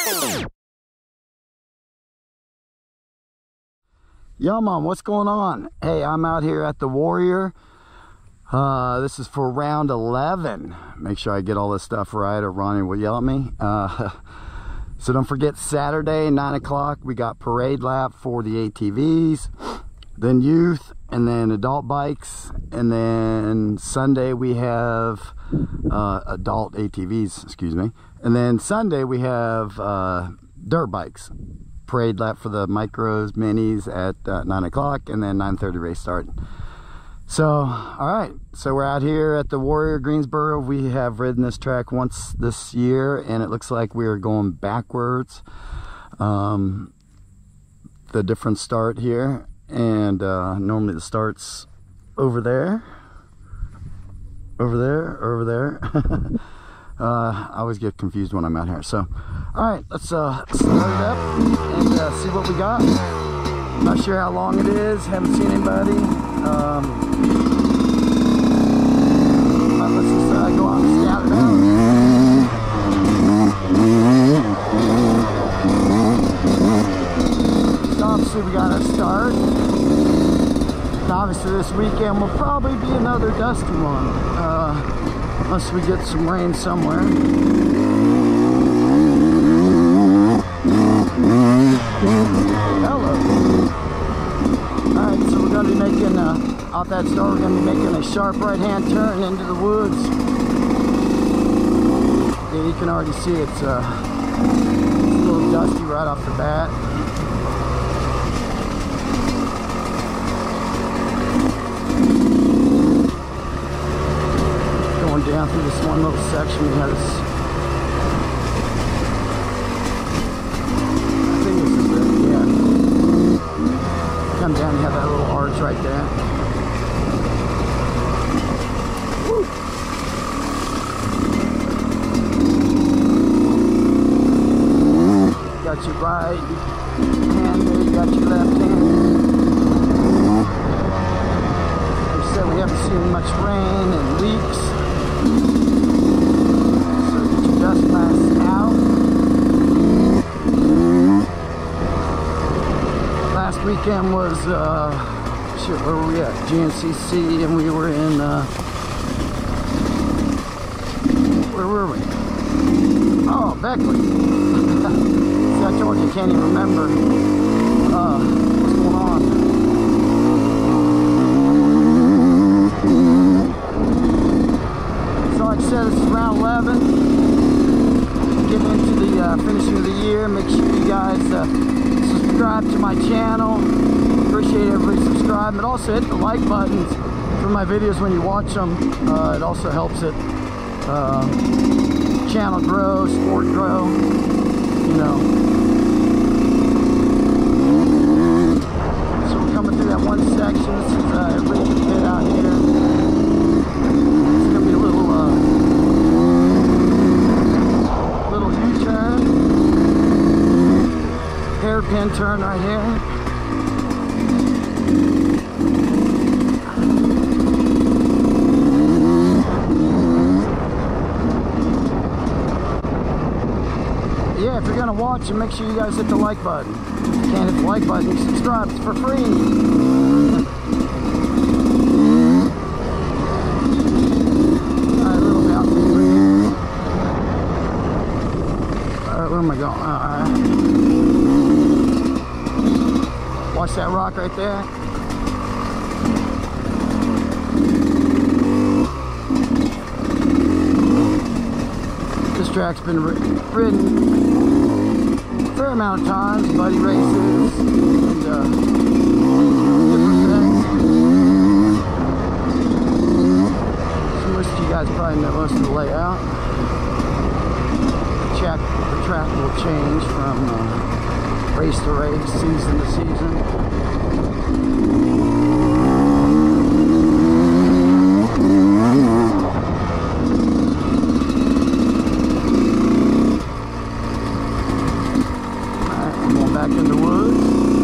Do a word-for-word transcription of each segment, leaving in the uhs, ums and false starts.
Yo, Mom, what's going on? Hey, I'm out here at the Warrior. Uh, this is for round eleven. Make sure I get all this stuff right or Ronnie will yell at me. Uh, so don't forget, Saturday, nine o'clock, we got parade lap for the A T Vs, then youth, and then adult bikes. And then Sunday we have uh, adult A T Vs, excuse me. And then Sunday we have uh, dirt bikes. Parade lap for the micros, minis at uh, nine o'clock, and then nine thirty race start. So, all right, so we're out here at the Warrior Greensboro. We have ridden this track once this year, and it looks like we are going backwards. Um, the different start here, and uh, normally the start's over there, over there, over there. Uh, I always get confused when I'm out here. So, all right, let's uh, start it up and uh, see what we got. Not sure how long it is. Haven't seen anybody. Um, but let's just uh, go out and scout it out. So obviously we got our start. And obviously this weekend will probably be another dusty one. Uh, Unless we get some rain somewhere. Hello. Alright, so we're going to be making, uh, off that start, we're going to be making a sharp right-hand turn into the woods. Yeah, you can already see it's, uh, it's a little dusty right off the bat. Down through this one little section we have this, I think this is it, yeah. Come down and have that little arch right there. Woo. Got your right hand there, you got your left hand. Like I said, we haven't seen much rain and leaks. So get your dust mask out. Last weekend was, uh, shit, where were we at? G N C C, and we were in, uh, where were we? Oh, Beckley. See, I told you, I can't even remember, uh, what's going on. Like I said, this is round eleven. Getting into the uh, finishing of the year. Make sure you guys uh, subscribe to my channel. Appreciate everybody subscribing. But also hit the like buttons for my videos when you watch them. Uh, it also helps it uh, channel grow, sport grow. You know. So we're coming through that one section. This is uh, everybody's pit out here. Hairpin turn right here. Yeah, if you're gonna watch it, make sure you guys hit the like button. If you can't hit the like button, you subscribe. It's for free. Alright, a little bit out here. Alright, where am I going? Alright. Watch that rock right there. This track's been ridden a fair amount of times, buddy races, and uh, different things. So most of you guys probably know most of the layout. The track, the track will change from uh, race to race, season to season. Alright, I'm going back in the woods.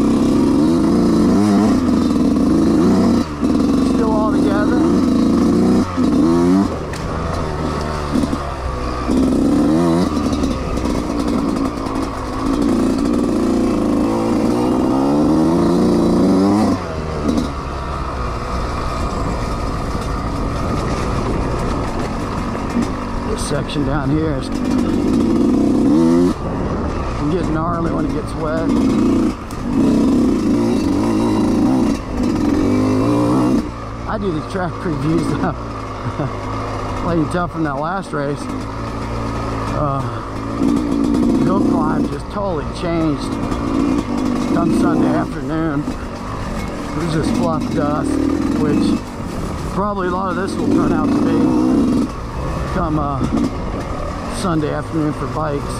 Still all together. section down here is can get gnarly when it gets wet. I do the track previews though. Like you can tell from that last race, uh, the hill climb just totally changed come Sunday afternoon. It was just fluff dust, which probably a lot of this will turn out to be come uh, Sunday afternoon for bikes.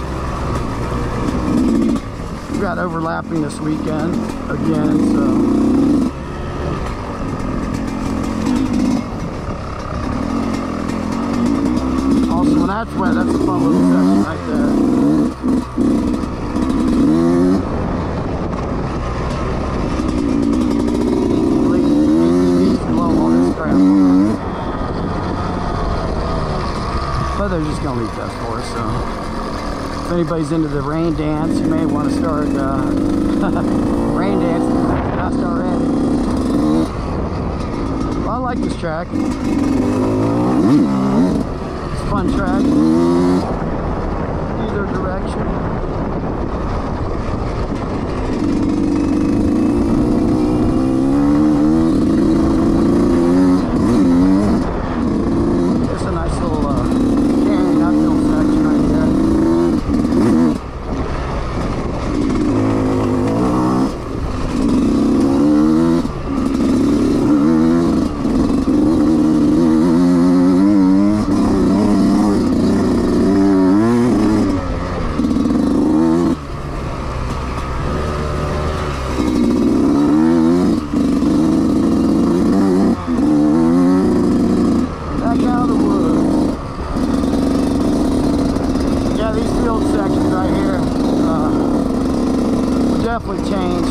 We've got overlapping this weekend again, so also when that's wet, that's a fun little section right there. But they're just gonna leave dust for us, so if anybody's into the rain dance, you may want to start uh, rain dancing if it's dust already. Well, I like this track. It's a fun track. Either direction. Definitely change.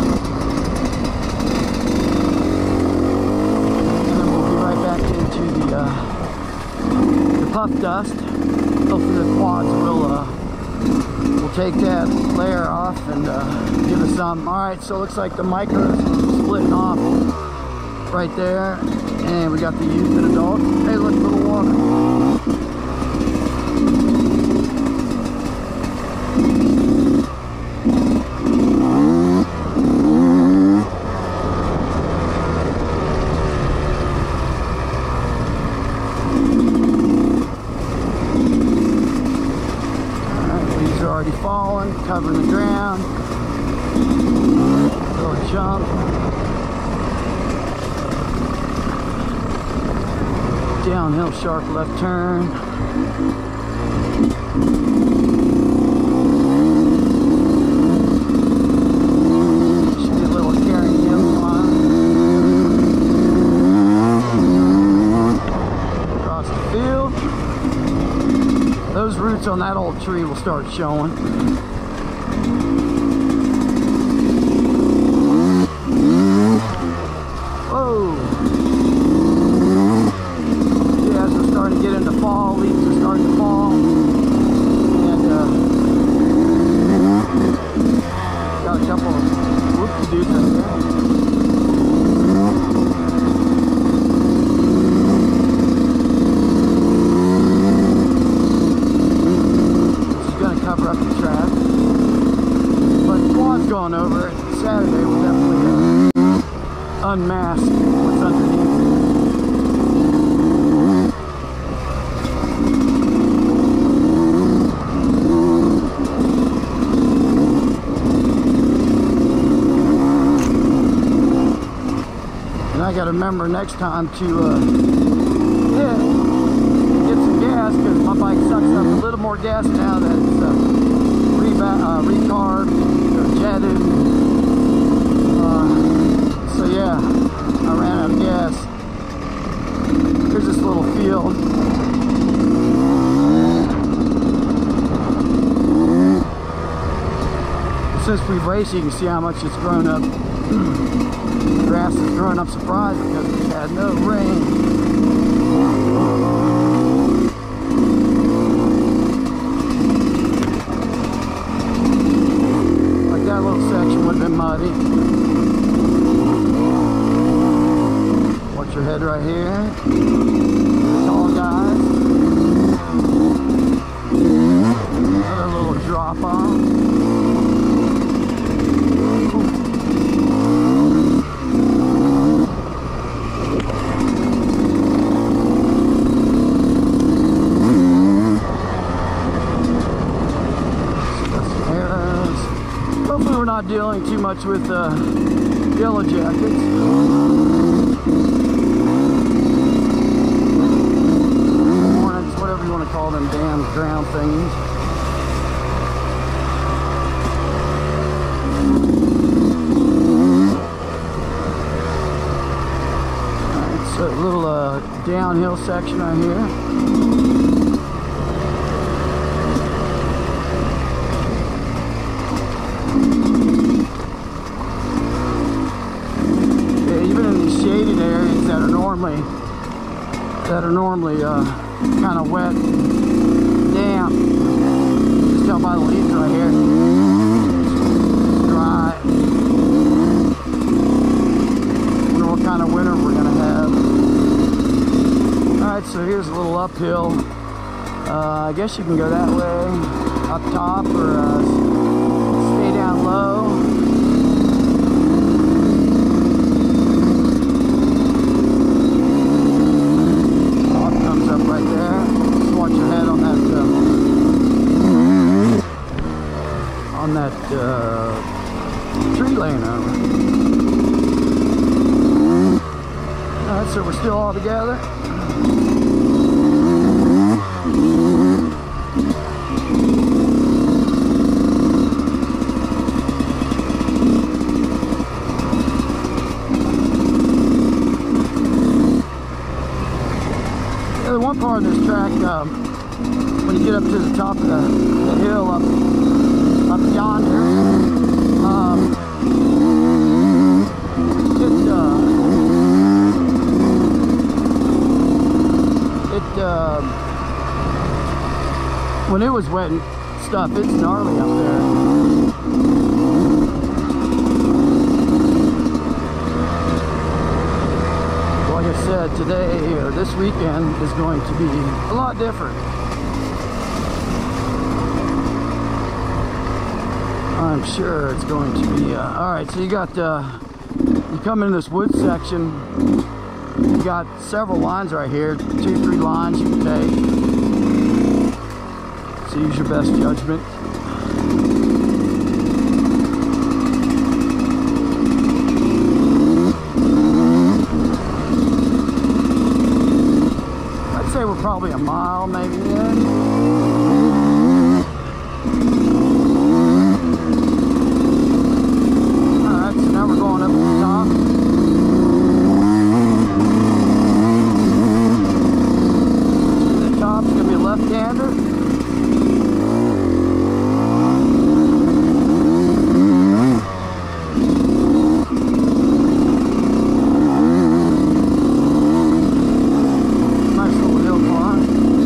And then we'll be right back into the, uh, the puff dust. Hopefully the quads will uh, will take that layer off and uh, give us some. Alright, so it looks like the micros splitting off right there. And we got the youth and adults. Hey, look, little water. Already falling, covering the ground. Little jump. Downhill sharp left turn. Should be a little carrying hill climb. Across the field. Those roots on that old tree will start showing. Whoa! Yeah, as we're starting to get into fall, leaves are starting to fall. And uh, got a couple of whoop-de-doos in there. Cover up the track, but quads going over it. Saturday will definitely uh, unmask what's underneath. And I got to remember next time to uh, yeah, get some gas, because my bike sucks up a little more gas now that it's uh, uh, recarbed or jetted. Uh, so yeah, I ran out of gas. Here's this little field. Since we've raced, you can see how much it's grown up. The grass is growing up surprised because we've had no rain. That little section would have been muddy. Watch your head right here. Tall guys. not dealing too much with uh, yellow jackets. Hornets, whatever you want to call them damn ground thingies. Alright, so a little uh, downhill section right here. Shaded areas that are normally that are normally uh, kind of wet and damp. Just tell by the leaves right here. It's dry. Wonder what kind of winter we're gonna have. Alright, so here's a little uphill. Uh, I guess you can go that way, up top, or uh, stay down low. That uh, tree lane over. Alright, so we're still all together. Yeah, the one part of this track, um, when you get up to the top of the, the hill up up yonder, um, it, uh, it, uh, when it was wet and stuff, it's gnarly up there. Like I said, today, or this weekend, is going to be a lot different. I'm sure it's going to be. Uh, all right, so you got uh, you come in this wood section. You got several lines right here, two, three lines you can take. So use your best judgment. I'd say we're probably a mile, maybe in. Now we're going up to the top. The top's going to be a left-hander. Nice little hill climb.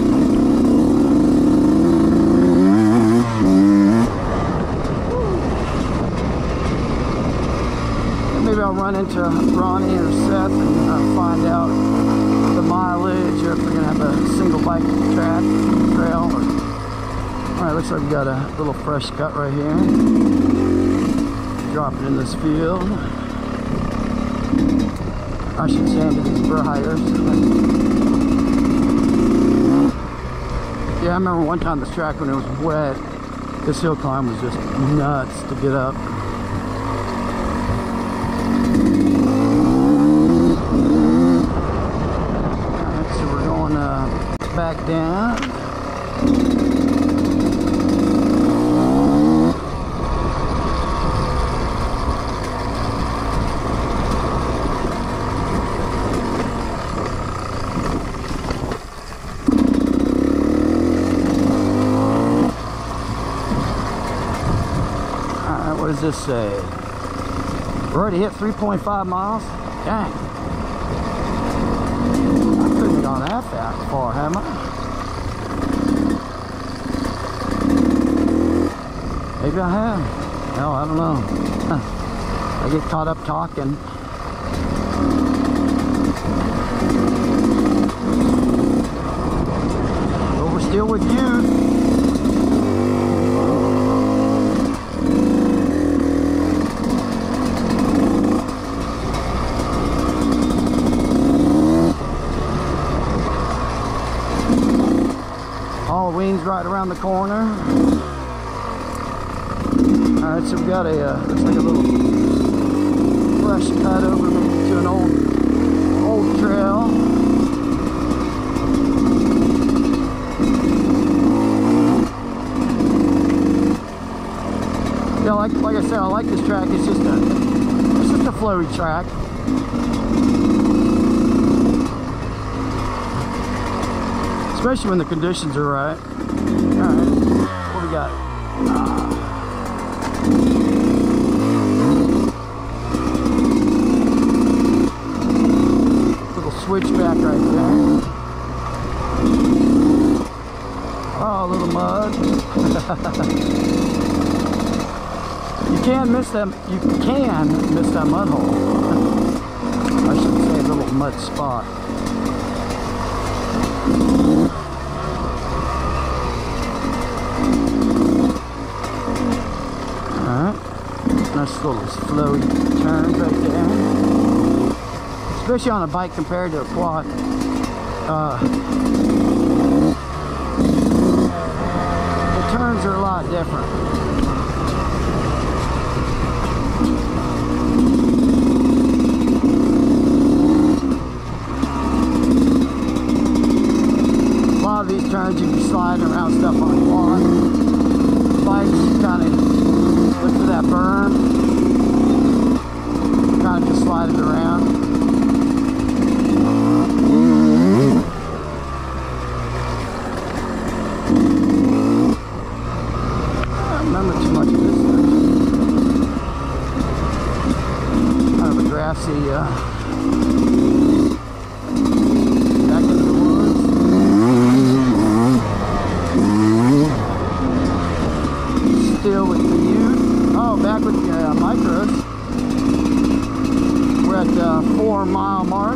Maybe I'll run into Ronnie or Seth and uh, find out the mileage, or if we're going to have a single bike track, trail. Or... Alright, looks like we got a little fresh cut right here. Drop it in this field. I should say into these briars. Yeah, I remember one time this track when it was wet, this hill climb was just nuts to get up. Back down. Alright, what does this say? We already hit three point five miles? Dang. Gone that far, have I? Maybe I have. No, I don't know. I get caught up talking. But we're still with you. Halloween's right around the corner. Alright, so we got a, uh, looks like a little fresh cut over to an old, old trail. Yeah, like, like I said, I like this track. It's just a, it's just a flowy track. Especially when the conditions are right. Alright, what we got? Uh, switchback right there. Oh, a little mud. You can miss them. You can miss that mud hole. I should say a little mud spot. All right, nice little flowy turns right there. Especially on a bike compared to a quad. Uh, the turns are a lot different. A lot of these turns you can slide around stuff on quad. Bikes, you kind of look for that berm. Kind of just slide it around. See, uh, back into the woods. Still with the youth. Oh, back with the uh, micros. We're at the four mile mark.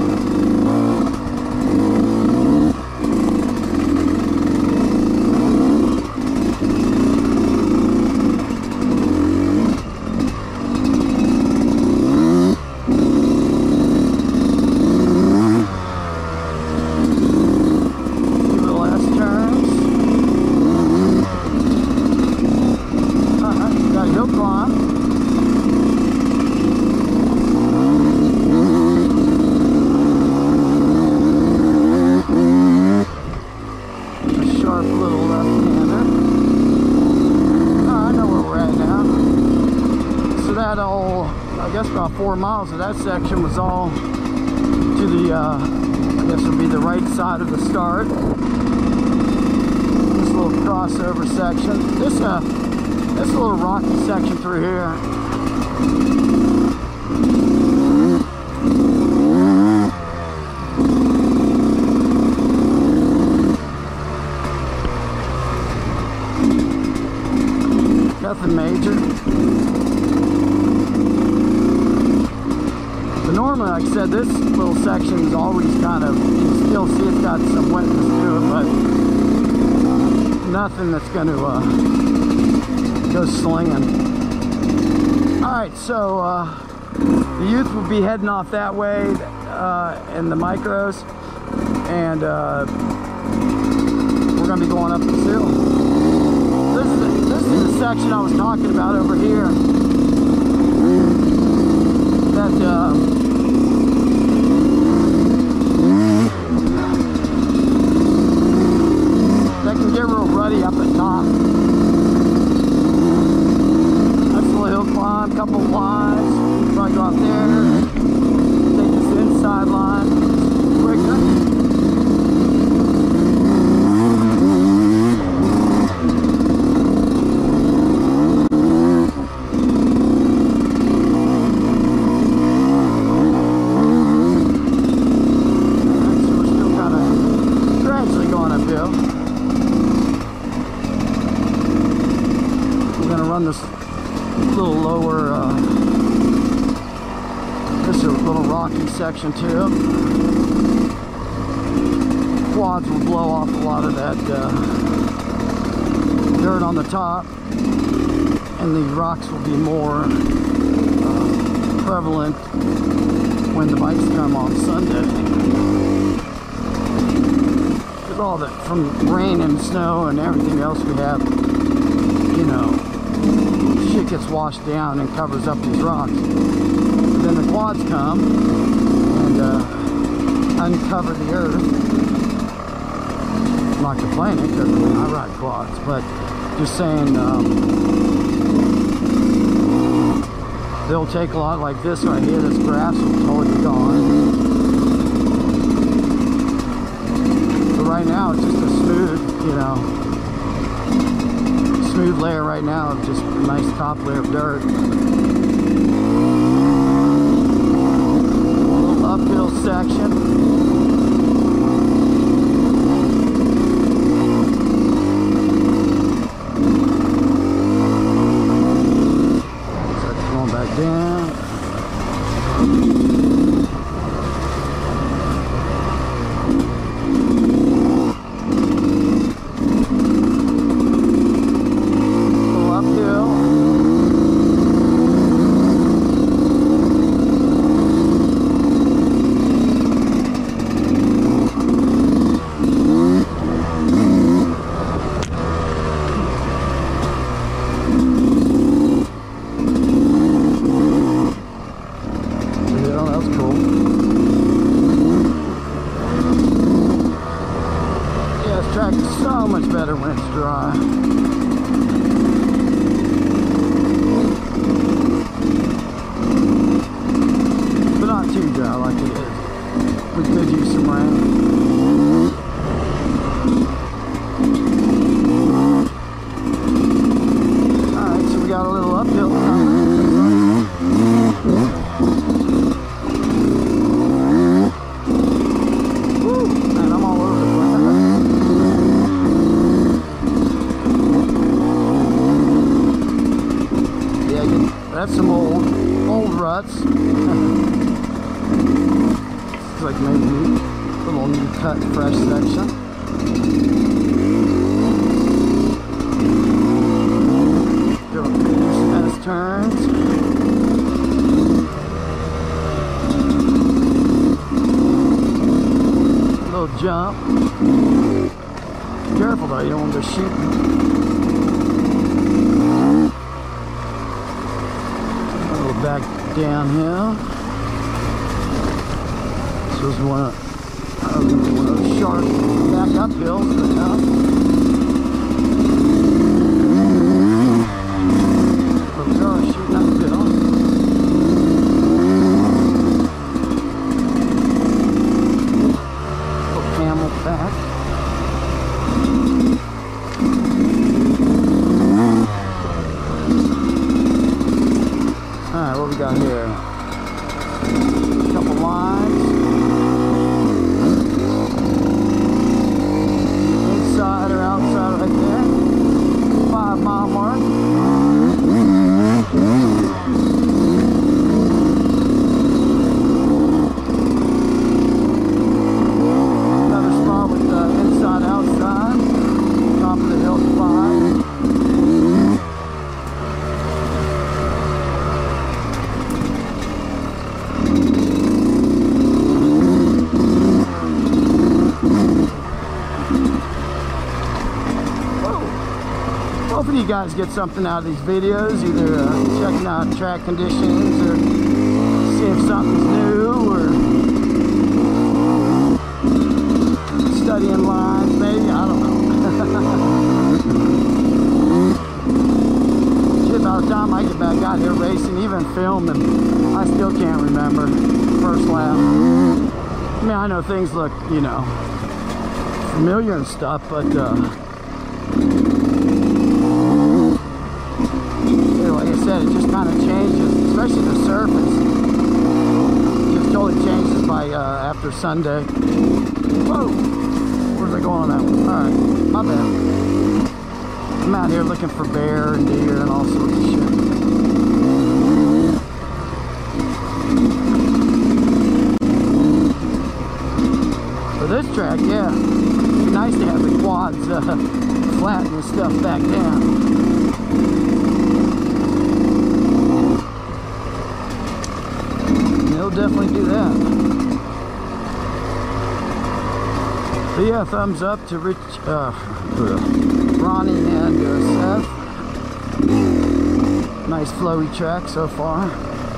Four miles of that section was all to the, uh, I guess would be the right side of the start. This little crossover section. This, uh, this little rocky section through here. Nothing major. Normally, like I said, this little section is always kind of, you can still see it's got some wetness to it, but nothing that's going to uh, go slinging. Alright, so uh, the youth will be heading off that way uh, in the micros, and uh, we're going to be going up this hill. This is, the, this is the section I was talking about over here. That uh, that can get real ruddy up at top. Nice little hill climb, couple of lines. Probably go out there, take this inside line quicker. Run this little lower, uh, this is a little rocky section too. Quads will blow off a lot of that uh, dirt on the top, and the rocks will be more uh, prevalent when the bikes come on Sunday. Because all that, from rain and snow and everything else we have, you know, shit gets washed down and covers up these rocks. Then the quads come and uh, uncover the earth. I'm not complaining because I, mean, I ride quads, but just saying, um, they'll take a lot like this right here. This grass will totally be gone. But right now it's just a smooth, you know, smooth layer right now of just a nice top layer of dirt. A little uphill section. Down. Go uphill. So much better when it's dry. But not too dry like it is. We could use some rain. Alright, so we got a little uphill coming. Woo, man, I'm all over the place. That's some old, old ruts. It's like maybe a little new cut, fresh section. Doing fast turns. Little jump. Careful though, you don't want to go shooting. Back downhill. This was one of, uh, one of those sharp back uphills, but no. But we are shooting uphill. Little camel back. Alright, what we got here? A couple lines. Inside or outside right there. Five mile mark. Another spot with the inside outside. Top of the hill at five. Hopefully you guys get something out of these videos, either uh, checking out track conditions or seeing if something's new or studying lines maybe, I don't know. Shit, by the time I get back out here racing, even filming, I still can't remember first lap. I mean, I know things look, you know, familiar and stuff, but uh, like I said, it just kind of changes, especially the surface. It just totally changes by uh, after Sunday. Whoa! Where's I going on that one? Alright, my bad. I'm out here looking for bear and deer and all sorts of shit. For this track, yeah, it'd be nice to have the quads uh, flatten and stuff back down. They'll definitely do that. But yeah, thumbs up to Rich, uh, Ronnie and uh, Seth. Nice flowy track so far.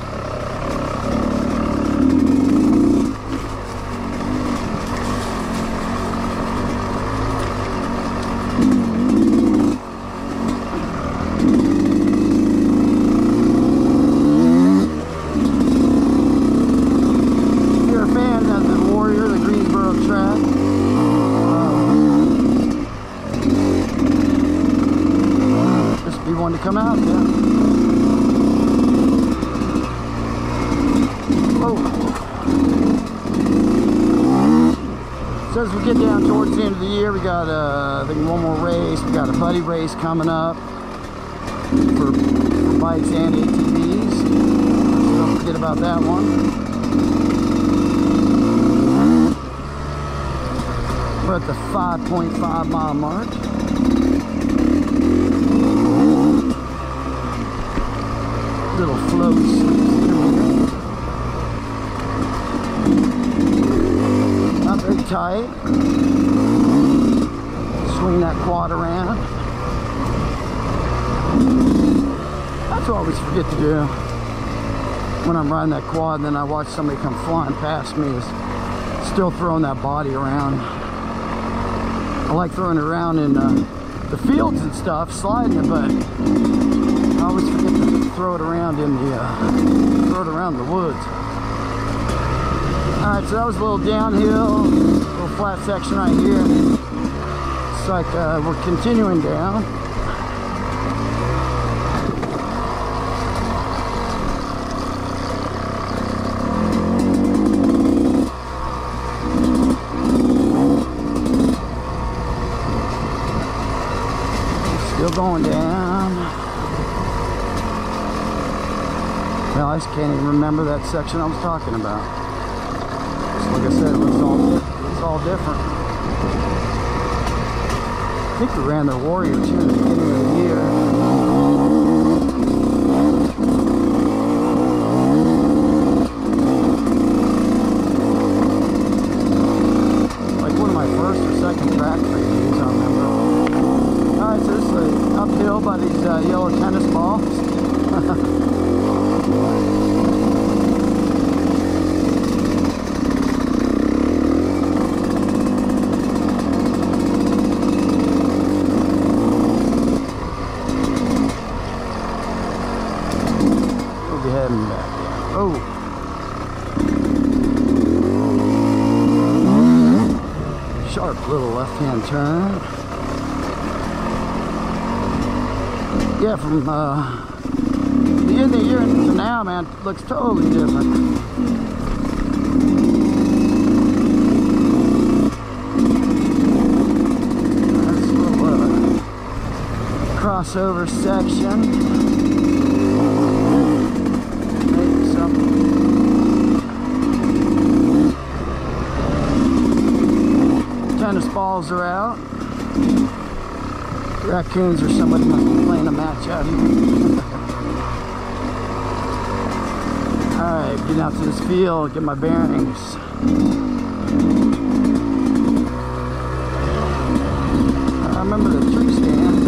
If you're a fan of the Warrior, the Greensboro track, uh, this would be one to come out, yeah. So as we get down towards the end of the year, we got uh, I think one more race. We got a buddy race coming up for, for bikes and A T Vs. So don't forget about that one. We're at the five point five mile mark. Little floats. Not very tight. Swing that quad around. That's what I always forget to do when I'm riding that quad, and then I watch somebody come flying past me, is still throwing that body around. I like throwing it around in uh, the fields and stuff, sliding it, but I always forget to throw it around in the uh, throw it around the woods. Alright, so that was a little downhill, little flat section right here. It's like uh, we're continuing down. Still going down. Well, I just can't even remember that section I was talking about. Like I said, it looks all, it's all different. I think we ran the Warrior too at the beginning of the year. Like one of my first or second track reviews, I remember. Alright, so this is like uphill by these uh, yellow tennis balls. Oh. Sharp little left-hand turn. Yeah, from uh, the end of the year to now, man, it looks totally different. That's a little uh, crossover section. Tennis balls are out. Raccoons or somebody must be playing a match out here. Alright, getting out to this field, get my bearings. I remember the tree stand.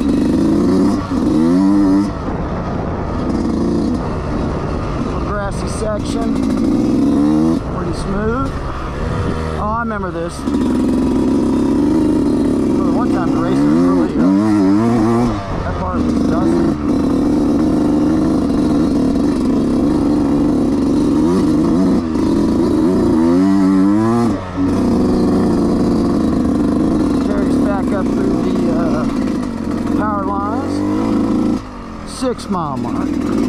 Little grassy section. Pretty smooth. Oh, I remember this. Well, one time the race was really, uh, that part was dusty. Carries back up through the uh, power lines. Six mile mark.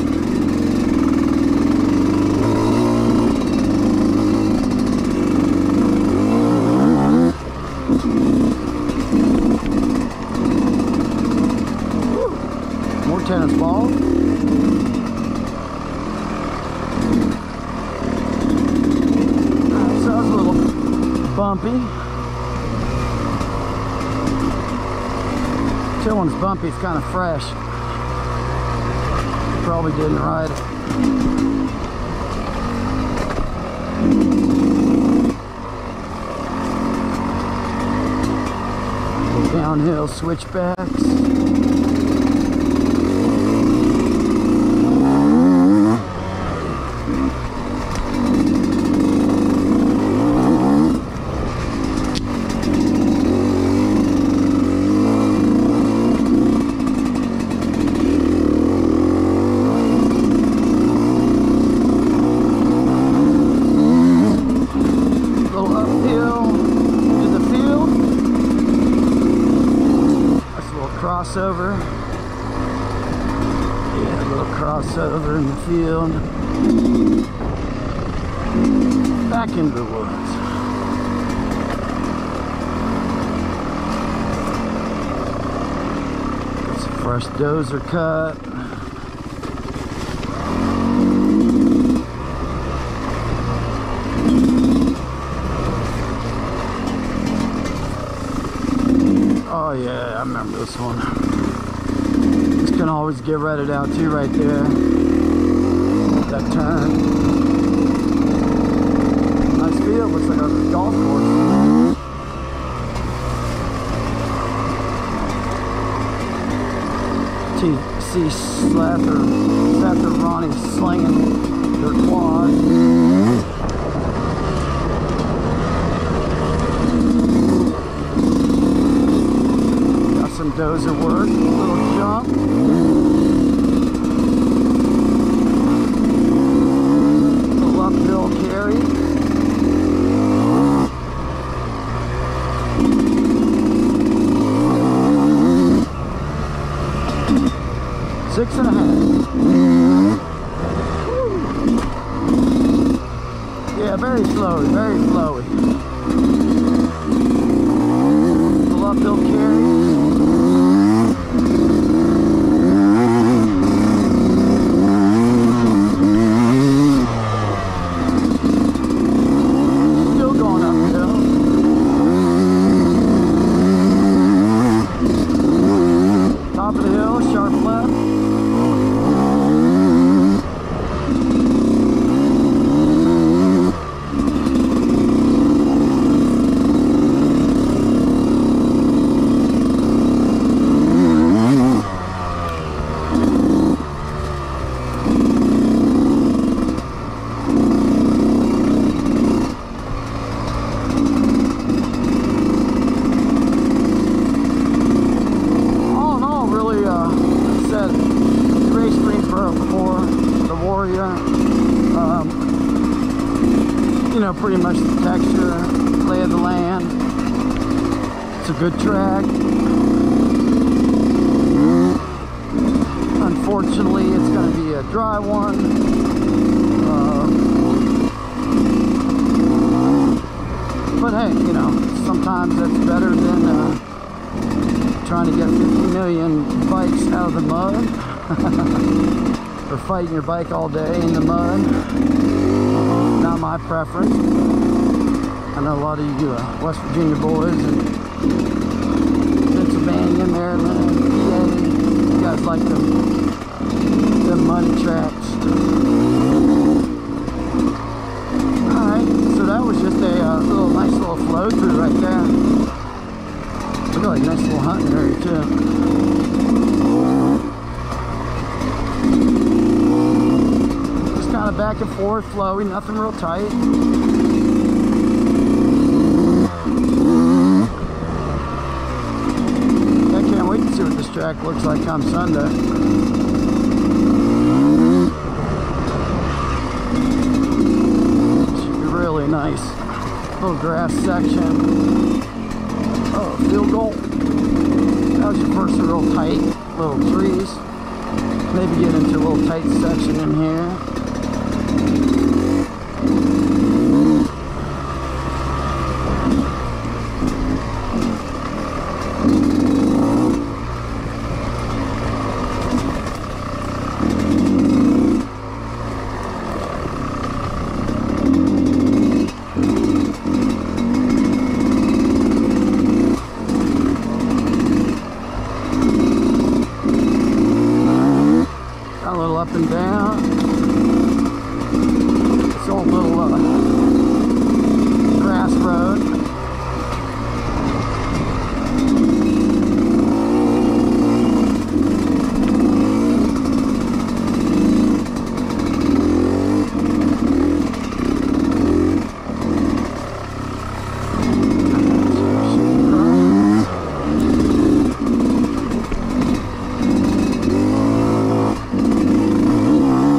Tennis ball. Right, so that was a little bumpy. Till when it's bumpy, it's kind of fresh. Probably didn't ride it. Downhill switchbacks. Yeah, a little crossover in the field. Back into the woods. Got some fresh dozer cut. Oh yeah, I remember this one. Just can always get redded out too right there. That turn. Nice field, looks like a golf course. See, see Slather, Slather Ronnie slinging their quad. Some dozer work, little jump. Little uphill carry. Six and a half. Yeah, very flowy, very flowy. Little uphill carry. Um, you know, pretty much the texture, lay of the land. It's a good track. Unfortunately, it's going to be a dry one. Uh, but hey, you know, sometimes that's better than uh, trying to get fifty million bikes out of the mud. Or fighting your bike all day in the mud. Not my preference. I know a lot of you uh, West Virginia boys and Pennsylvania, Maryland, P A, you guys like them, them muddy tracks. Alright, so that was just a uh, little nice little flow through right there. Look like a nice little hunting area too. Kind of back and forth, flowy, nothing real tight. I can't wait to see what this track looks like on Sunday. Should be really nice. Little grass section. Oh, field goal. That was your first real tight little trees. Maybe get into a little tight section in here. A little up and down. It's a little uh, grass road.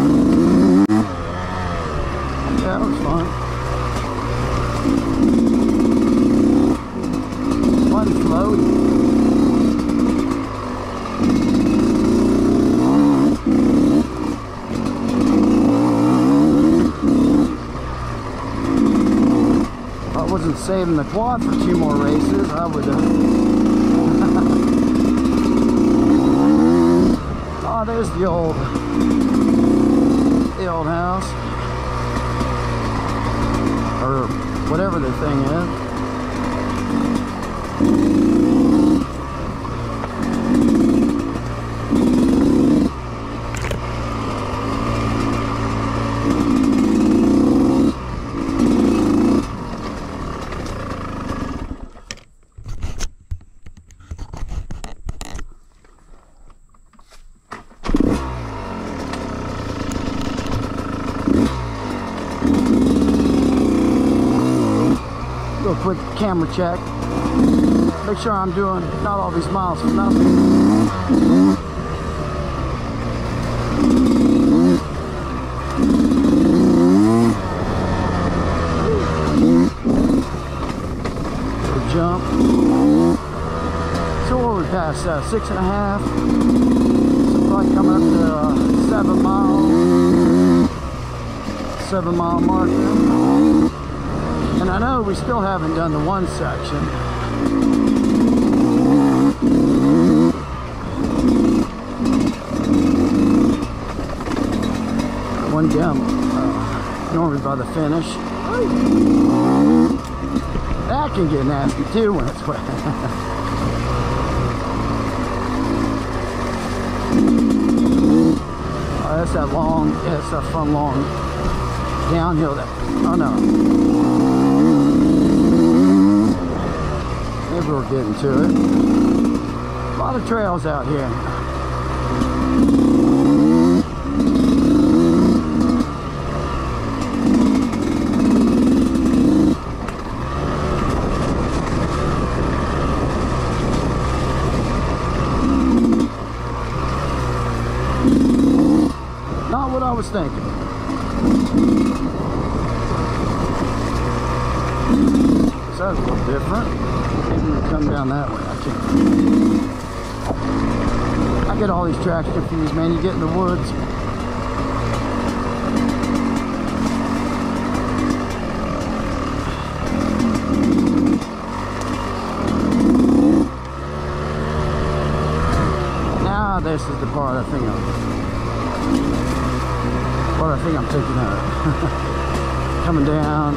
That was fun. wasn't saving the quad for two more races, I would have. Oh, there's the old, the old house, or whatever the thing is. Quick camera check. Make sure I'm doing not all these miles for nothing. Little jump. So what are we past? Uh, six and a half. So probably coming up to uh, seven miles. Seven mile marker. And I know we still haven't done the one section. One down uh, normally by the finish. That can get nasty too when it's wet. Oh, that's that long, yeah, that's that fun long downhill. That, oh no. Maybe we're getting to it. A lot of trails out here. Not what I was thinking. So that's a little different. Maybe we come down that way. I can't. I get all these tracks confused, man. You get in the woods. Now this is the part I think I'm. What I think I'm picking up. Coming down.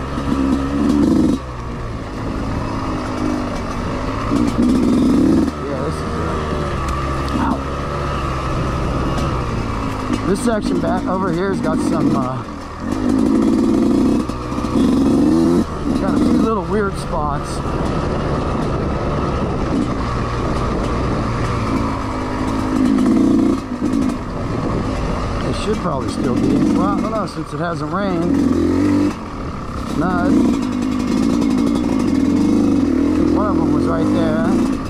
This section back over here has got some, uh, got a few little weird spots. They should probably still be, well, I don't know, since it hasn't rained. No, I think one of them was right there.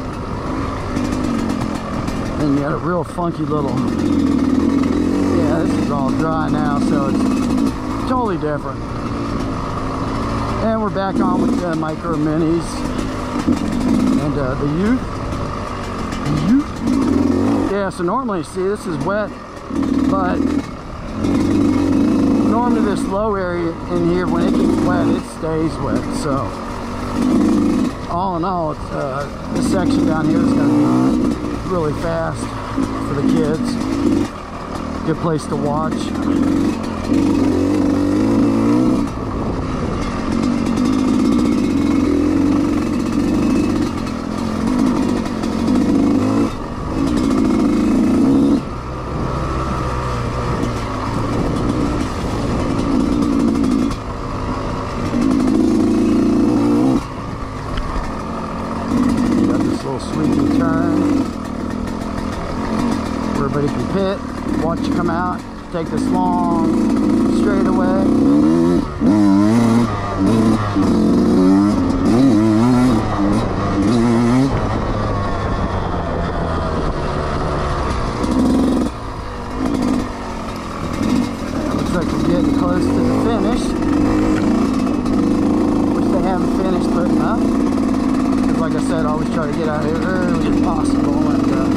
And you got a real funky little, yeah, this is all dry now, so it's totally different. And we're back on with the micro minis and uh, the youth. The youth. Yeah, so normally, see, this is wet, but normally this low area in here, when it gets wet, it stays wet. So all in all, it's, uh, this section down here is going to be really fast for the kids. Good place to watch. Got this little sweeping turn where everybody can pit. Watch you come out, take this long straightaway. Looks like we're getting close to the finish. Wish they haven't finished putting up. Because like I said, I always try to get out here early as possible. And, uh,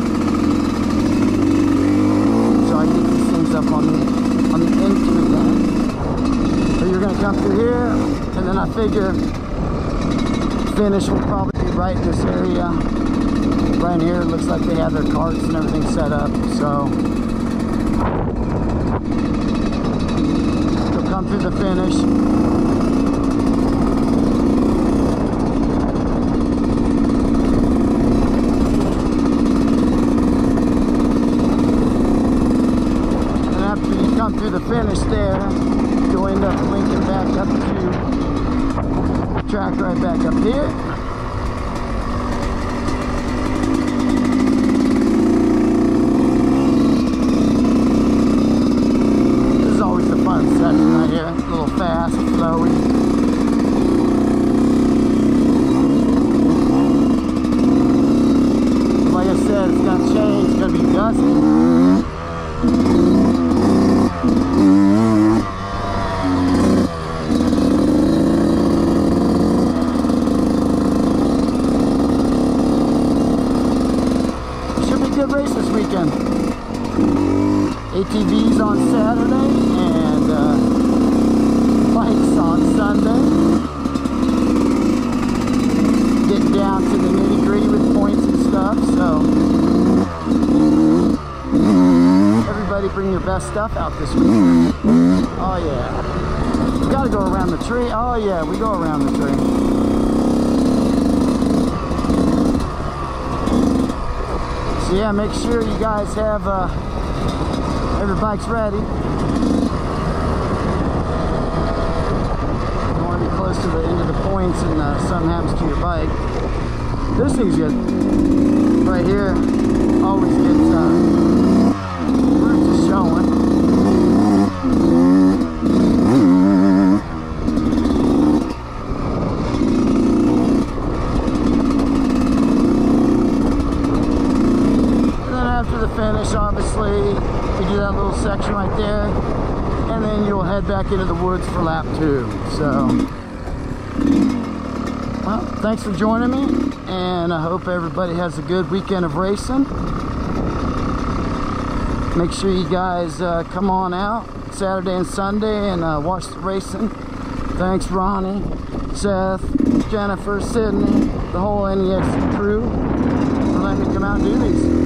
I get these things up on the on the entry then. So you're gonna come through here, and then I figure finish will probably be right in this area. Right here, it looks like they have their carts and everything set up. So they'll come through the finish. And after you come through the finish there, you'll end up linking back up to the track right back up here. Fast, flowy. Like I said, it's gonna change, it's gonna be dusty. Should be a good race this weekend. A T Vs on Saturday and uh, bikes on Sunday. Getting down to the nitty gritty with points and stuff, so everybody bring your best stuff out this week. Oh yeah. We gotta go around the tree. Oh yeah, we go around the tree. So yeah, make sure you guys have uh, every bike's ready. Close to the end of the points and uh, something happens to your bike. This thing's good. Right here, always gets uh, roots is showing. And then after the finish, obviously, we do that little section right there. And then you'll head back into the woods for lap two. So, well, thanks for joining me, and I hope everybody has a good weekend of racing. Make sure you guys uh, come on out Saturday and Sunday and uh, watch the racing. Thanks, Ronnie, Seth, Jennifer, Sydney, the whole N E X crew for letting me come out and do these.